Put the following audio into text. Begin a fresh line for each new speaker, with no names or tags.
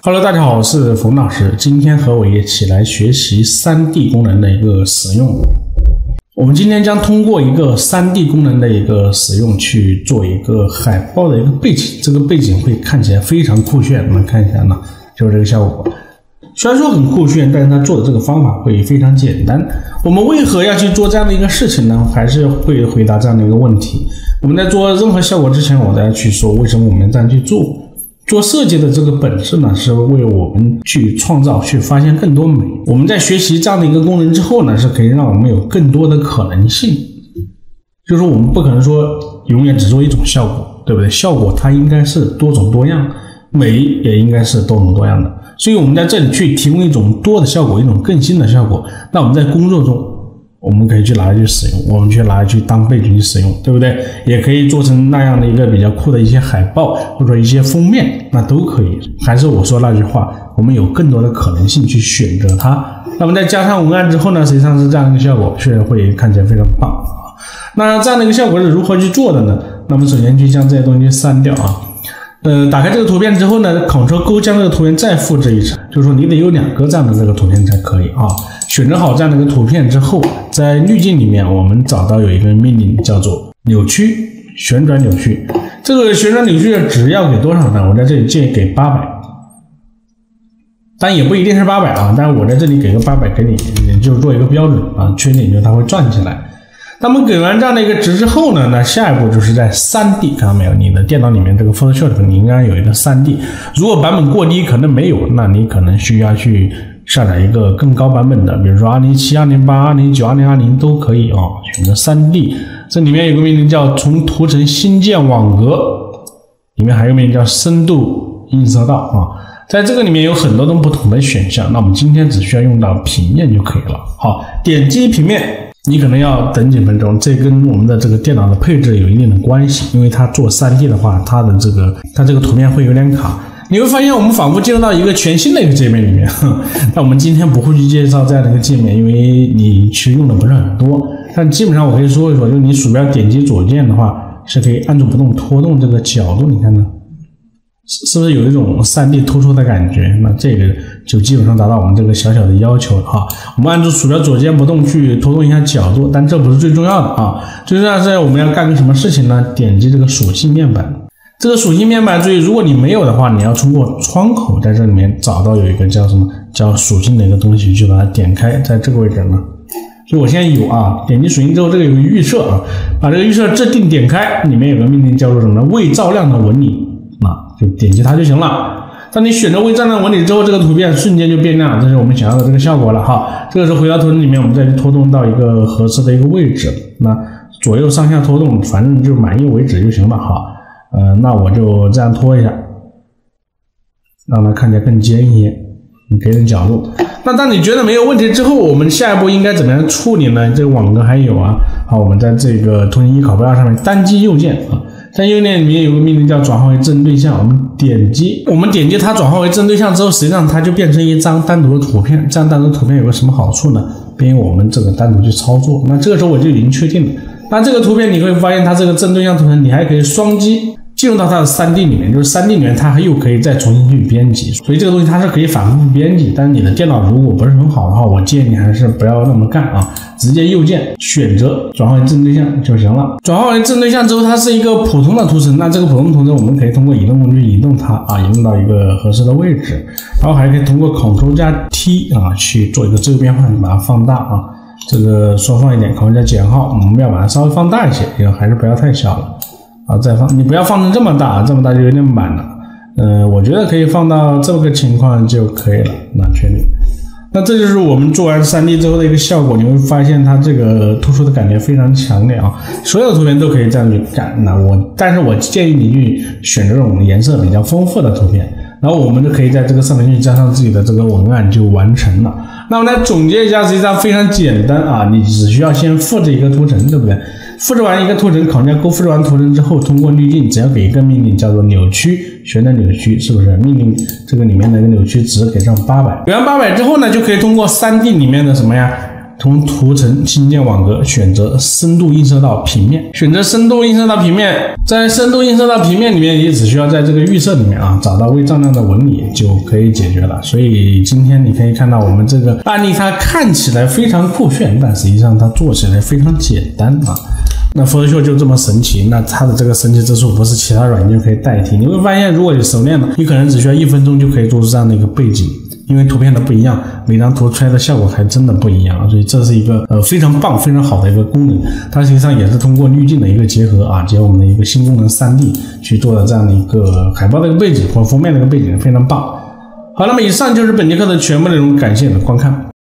Hello， 大家好，我是冯老师，今天和我一起来学习 3D 功能的一个使用。我们今天将通过一个 3D 功能的一个使用去做一个海报的一个背景，这个背景会看起来非常酷炫。我们看一下呢，就是这个效果。虽然说很酷炫，但是它做的这个方法会非常简单。我们为何要去做这样的一个事情呢？还是会回答这样的一个问题。我们在做任何效果之前，我再去说为什么我们这样去做。做设计的这个本质呢，是为我们去创造、去发现更多美。我们在学习这样的一个功能之后呢，是可以让我们有更多的可能性。就是我们不可能说永远只做一种效果，对不对？效果它应该是多种多样，美也应该是多种多样的。所以我们在这里去提供一种多的效果，一种更新的效果。那我们在工作中，我们可以去拿来去使用，我们去拿来去当背景去使用，对不对？也可以做成那样的一个比较酷的一些海报或者一些封面，那都可以。还是我说那句话，我们有更多的可能性去选择它。那么再加上文案之后呢，实际上是这样的一个效果，确实会看起来非常棒啊。那这样的一个效果是如何去做的呢？那么首先去将这些东西删掉啊。打开这个图片之后呢 ，Ctrl 勾将这个图片再复制一层，就是说你得有2个这样的这个图片才可以啊。选择好这样的一个图片之后，在滤镜里面我们找到有一个命令叫做扭曲、旋转扭曲。这个旋转扭曲值要给多少呢？我在这里建议给800，但也不一定是800啊。但是我在这里给个800给你，也就是做一个标准啊。缺点就是它会转起来。那么给完这样的一个值之后呢，那下一步就是在 3D， 看到没有？你的电脑里面这个 Photoshop 你应该有一个 3D， 如果版本过低可能没有，那你可能需要去下载一个更高版本的，比如说207、208、209、220都可以啊。选择 3D， 这里面有个命令叫从图层新建网格，里面还有个命令叫深度映射到啊。在这个里面有很多种不同的选项，那我们今天只需要用到平面就可以了。好，点击平面。你可能要等几分钟，这跟我们的这个电脑的配置有一定的关系，因为它做 3D 的话，它这个图片会有点卡。你会发现我们仿佛进入到一个全新的一个界面里面。那我们今天不会去介绍这样的一个界面，因为你其实用的不是很多。但基本上我可以说一说，就是你鼠标点击左键的话，是可以按住不动拖动这个角度，你看呢？是不是有一种 3D 突出的感觉？那这个就基本上达到我们这个小小的要求了哈。我们按住鼠标左键不动去拖动一下角度，但这不是最重要的啊。最重要的是我们要干个什么事情呢？点击这个属性面板。这个属性面板，注意，如果你没有的话，你要通过窗口在这里面找到有一个叫什么叫属性的一个东西，去把它点开，在这个位置呢。所以我现在有啊，点击属性之后，这个有个预设啊，把这个预设制定点开，里面有个命令叫做什么呢？未照亮的纹理。就点击它就行了。当你选择未照亮纹理之后，这个图片瞬间就变亮，这是我们想要的这个效果了哈。这个时候回到图层里面，我们再去拖动到一个合适的一个位置，那左右上下拖动，反正就满意为止就行了哈。那我就这样拖一下，让它看起来更尖一些，给点角度。那当你觉得没有问题之后，我们下一步应该怎么样处理呢？这个网格还有啊。好，我们在这个图形一拷贝2上面单击右键啊。在右键里面有个命令叫转化为正对象，我们点击它转化为正对象之后，实际上它就变成一张单独的图片。这样单独的图片有个什么好处呢？便于我们这个单独去操作。那这个时候我就已经确定了。那这个图片你会发现它这个正对象图层，你还可以双击进入到它的 3D 里面，就是 3D 里面它又可以再重新去编辑，所以这个东西它是可以反复编辑。但是你的电脑如果不是很好的话，我建议你还是不要那么干啊，直接右键选择转化为正对象就行了。转化为正对象之后，它是一个普通的图层，那这个普通图层我们可以通过移动工具移动它啊，移动到一个合适的位置，然后还可以通过 Ctrl 加 T 啊去做一个这个变换，把它放大啊，这个缩放一点 ，Ctrl 加减号，我们要把它稍微放大一些，也还是不要太小了。啊，再放，你不要放成这么大，这么大就有点满了。我觉得可以放到这么个情况就可以了。那确定。那这就是我们做完 3D 之后的一个效果，你会发现它这个突出的感觉非常强烈啊。所有的图片都可以这样去干。但是我建议你去选择这种颜色比较丰富的图片，然后我们就可以在这个上面去加上自己的这个文案就完成了。那我们来总结一下，实际上非常简单啊，你只需要先复制一个图层，对不对？复制完一个图层，Ctrl+勾复制完图层之后，通过滤镜，只要给一个命令叫做扭曲、旋转扭曲，是不是？命令这个里面的一个扭曲值给上800，给完800之后呢，就可以通过 3D 里面的什么呀？ 从图层新建网格，选择深度映射到平面，选择深度映射到平面，在深度映射到平面里面，你只需要在这个预设里面找到微丈量的纹理就可以解决了。所以今天你可以看到我们这个案例，它看起来非常酷炫，但实际上它做起来非常简单那 Photoshop 就这么神奇，那它的这个神奇之处不是其他软件可以代替。你会发现，如果你熟练了，你可能只需要1分钟就可以做出这样的一个背景，因为图片的不一样，每张图出来的效果还真的不一样，所以这是一个非常棒、非常好的一个功能。它实际上也是通过滤镜的一个结合结合我们的一个新功能 3D 去做的这样的一个海报的一个背景或封面的一个背景，非常棒。好，那么以上就是本节课的全部内容，感谢你的观看。